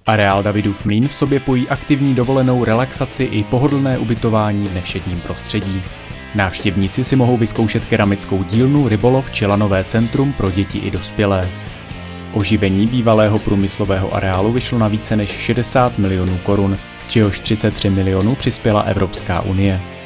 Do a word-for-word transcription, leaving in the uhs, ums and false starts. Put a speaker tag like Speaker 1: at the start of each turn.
Speaker 1: Areál Davidův mlýn v sobě pojí aktivní dovolenou, relaxaci i pohodlné ubytování v nevšedním prostředí. Návštěvníci si mohou vyzkoušet keramickou dílnu, rybolov či lanové centrum pro děti i dospělé. Oživení bývalého průmyslového areálu vyšlo na více než šedesát milionů korun, z čehož třicet tři milionů přispěla Evropská unie.